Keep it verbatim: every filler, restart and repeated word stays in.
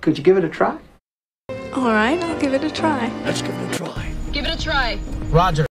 Could you give it a try? All right, I'll give it a try. Let's give it a try. Give it a try. Roger.